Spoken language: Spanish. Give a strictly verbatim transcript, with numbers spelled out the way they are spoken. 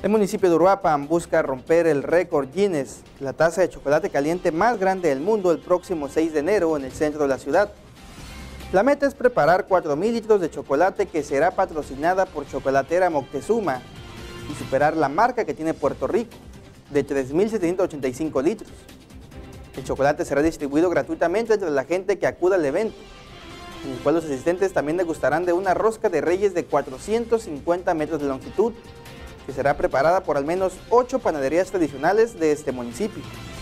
El municipio de Uruapan busca romper el récord Guinness, la taza de chocolate caliente más grande del mundo, el próximo seis de enero en el centro de la ciudad. La meta es preparar cuatro mil litros de chocolate que será patrocinada por Chocolatera Moctezuma y superar la marca que tiene Puerto Rico, de tres mil setecientos ochenta y cinco litros. El chocolate será distribuido gratuitamente entre la gente que acuda al evento, en el cual los asistentes también degustarán de una rosca de reyes de cuatrocientos cincuenta metros de longitud, que será preparada por al menos ocho panaderías tradicionales de este municipio.